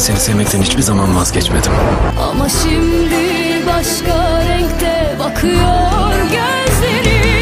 seni sevmekten hiçbir zaman vazgeçmedim. Ama şimdi başka renkte bakıyor gözlerim.